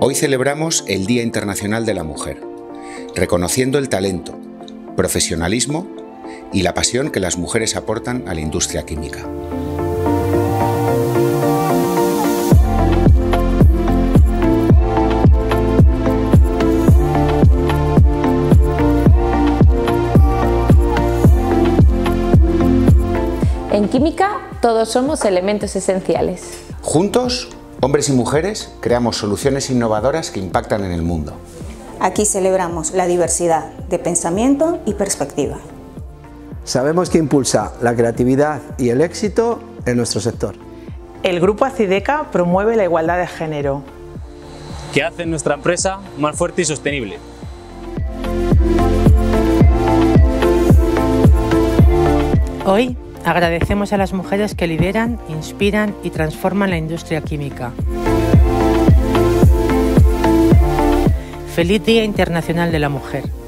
Hoy celebramos el Día Internacional de la Mujer, reconociendo el talento, profesionalismo y la pasión que las mujeres aportan a la industria química. En química, todos somos elementos esenciales. Juntos, hombres y mujeres, creamos soluciones innovadoras que impactan en el mundo. Aquí celebramos la diversidad de pensamiento y perspectiva. Sabemos que impulsa la creatividad y el éxito en nuestro sector. El Grupo Acideca promueve la igualdad de género, que hace nuestra empresa más fuerte y sostenible. Hoy agradecemos a las mujeres que lideran, inspiran y transforman la industria química. Feliz Día Internacional de la Mujer.